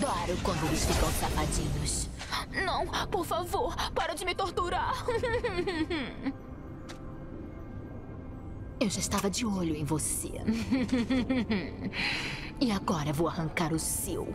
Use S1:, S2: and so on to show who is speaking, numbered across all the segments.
S1: Adoro quando eles ficam safadinhos. Não, por favor, para de me torturar. Eu já estava de olho em você. E agora vou arrancar o seu.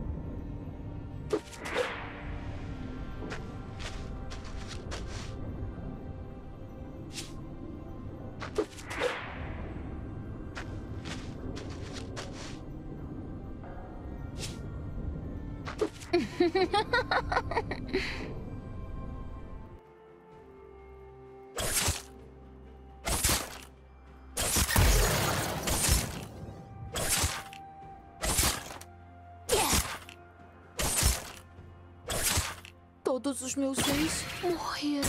S1: Todos os meus ex morreram.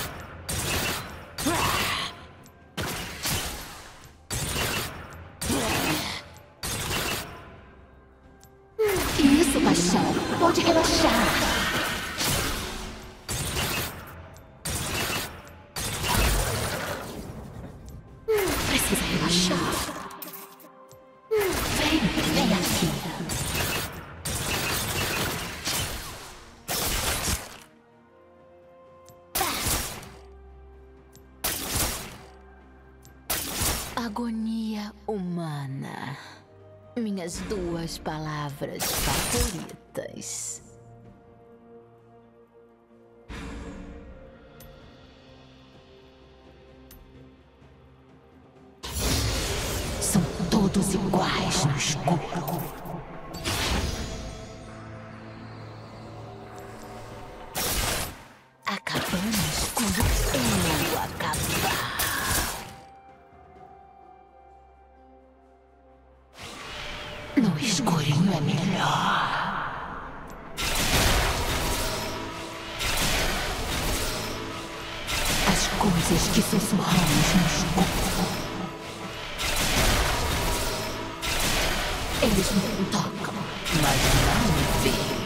S1: Isso, paixão. Pode relaxar. Precisa relaxar. Vem aqui. Agonia humana. Minhas duas palavras favoritas. São todos iguais no escuro. Acabamos quando eu acabar. No escurinho é melhor. As coisas que sussurramos no escuro, eles me tocam, mas não me veem.